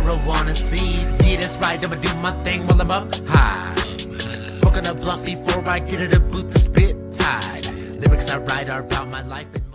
marijuana seeds. Yeah, that's right, I'ma do my thing while I'm up high. Smoking a blunt before I get in a booth to spit tide. Lyrics I write are about my life and